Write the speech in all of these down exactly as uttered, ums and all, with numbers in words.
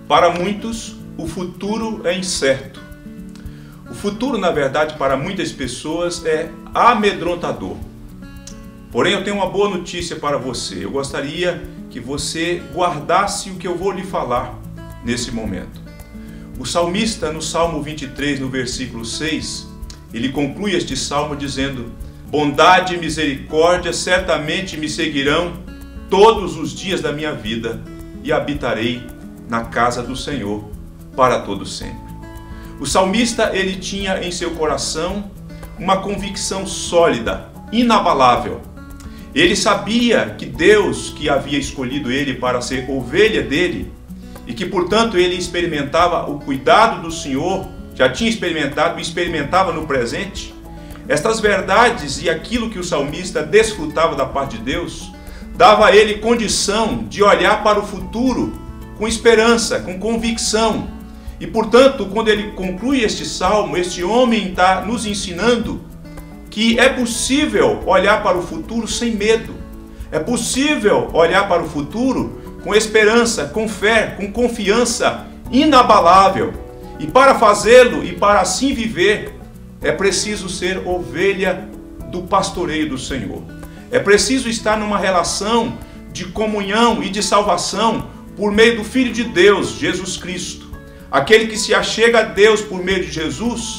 Para muitos, o futuro é incerto. O futuro, na verdade, para muitas pessoas é amedrontador. Porém, eu tenho uma boa notícia para você. Eu gostaria que você guardasse o que eu vou lhe falar nesse momento. O salmista, no Salmo vinte e três, no versículo seis, ele conclui este salmo dizendo: bondade e misericórdia certamente me seguirão todos os dias da minha vida e habitarei na casa do Senhor para todo sempre. O salmista, ele tinha em seu coração uma convicção sólida, inabalável. Ele sabia que Deus, que havia escolhido ele para ser ovelha dele, e que, portanto, ele experimentava o cuidado do Senhor, já tinha experimentado e experimentava no presente. Estas verdades e aquilo que o salmista desfrutava da parte de Deus, dava a ele condição de olhar para o futuro com esperança, com convicção. E, portanto, quando ele conclui este salmo, este homem está nos ensinando que é possível olhar para o futuro sem medo. É possível olhar para o futuro com esperança, com fé, com confiança inabalável. E para fazê-lo e para assim viver, é preciso ser ovelha do pastoreio do Senhor. É preciso estar numa relação de comunhão e de salvação por meio do Filho de Deus, Jesus Cristo. Aquele que se achega a Deus por meio de Jesus,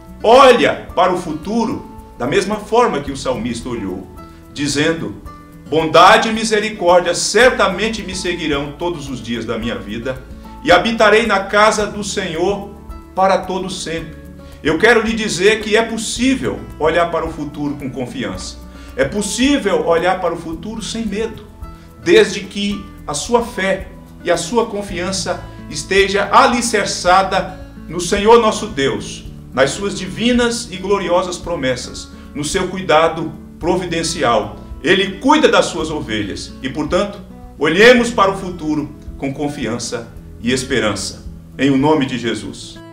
olha para o futuro da mesma forma que o salmista olhou, dizendo: bondade e misericórdia certamente me seguirão todos os dias da minha vida e habitarei na casa do Senhor para todo sempre. Eu quero lhe dizer que é possível olhar para o futuro com confiança. É possível olhar para o futuro sem medo, desde que a sua fé e a sua confiança esteja alicerçada no Senhor nosso Deus, nas suas divinas e gloriosas promessas, no seu cuidado providencial. Ele cuida das suas ovelhas e, portanto, olhemos para o futuro com confiança e esperança. Em o nome de Jesus.